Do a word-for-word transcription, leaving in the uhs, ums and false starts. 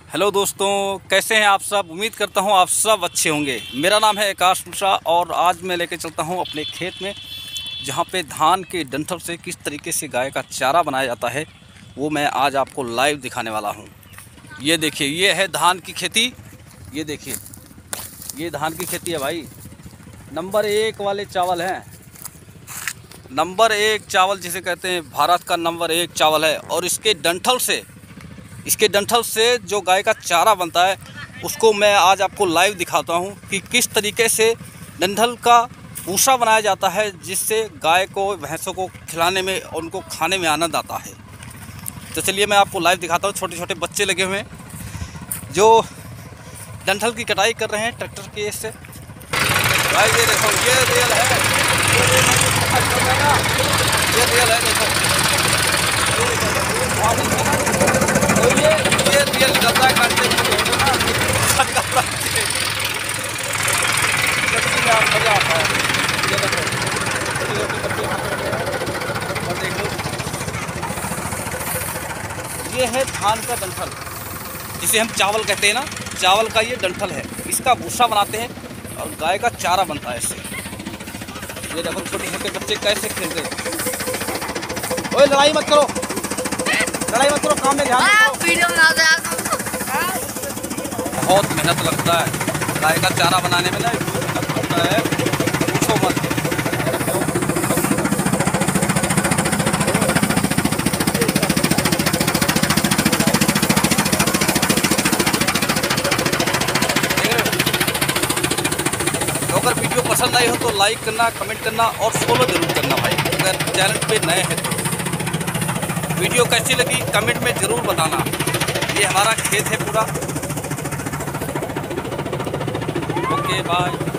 Hello दोस्तों, कैसे हैं आप सब। उम्मीद करता हूं आप सब अच्छे होंगे। मेरा नाम है आकाश मिश्रा और आज मैं लेके चलता हूं अपने खेत में, जहां पे धान के डंठल से किस तरीके से गाय का चारा बनाया जाता है वो मैं आज आपको लाइव दिखाने वाला हूं। ये देखिए, ये है धान की खेती। ये देखिए, ये धान की खेती है भाई। नंबर एक वाले चावल हैं, नंबर एक चावल जिसे कहते हैं, भारत का नंबर एक चावल है। और इसके डंठल से इसके डंठल से जो गाय का चारा बनता है उसको मैं आज आपको लाइव दिखाता हूं कि किस तरीके से डंठल का भूसा बनाया जाता है, जिससे गाय को, भैंसों को खिलाने में और उनको खाने में आनंद आता है। तो चलिए मैं आपको लाइव दिखाता हूं। छोटे छोटे बच्चे लगे हुए हैं जो डंठल की कटाई कर रहे हैं ट्रैक्टर के से। भाई ये देखो, ये रियल है, ये रियल है। देखो तो ये ये रियल निकलता है काटने के लिए ना, मजा आता है। ये देखो, और देखो, ये है धान का डंठल, जिसे हम चावल कहते हैं ना, चावल का ये डंठल है। इसका भूसा बनाते हैं और गाय का चारा बनता है इससे। ये देखो छोटे छोटे बच्चे कैसे खेल रहे हैं। ओए लड़ाई मत करो, लड़ाई मत करो, काम में ध्यान दो। बहुत मेहनत लगता है गाय का चारा बनाने में ना, मेहनत लगता है, पूछो मत। अगर वीडियो पसंद आई हो तो लाइक करना, कमेंट करना और फॉलो जरूर करना भाई। अगर चैनल पे नए हैं तो वीडियो कैसी लगी कमेंट में ज़रूर बताना। ये हमारा खेत है पूरा। Okay bye.